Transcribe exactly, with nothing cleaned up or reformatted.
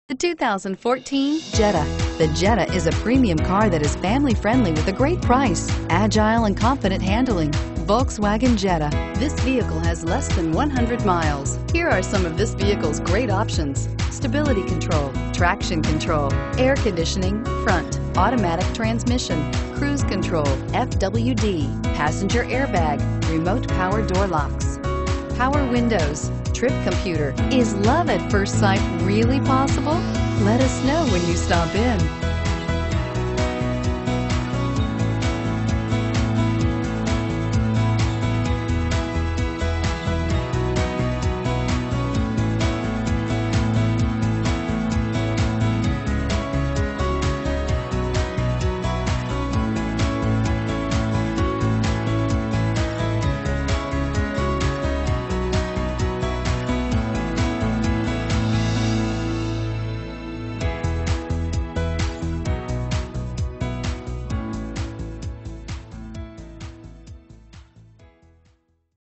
The two thousand fourteen Jetta. The Jetta is a premium car that is family-friendly with a great price, agile and confident handling. Volkswagen Jetta. This vehicle has less than one hundred miles. Here are some of this vehicle's great options: stability control, traction control, air conditioning, front, automatic transmission, cruise control, F W D, passenger airbag, remote power door locks, power windows, trip computer. Is love at first sight really possible? Let us know when you stop in.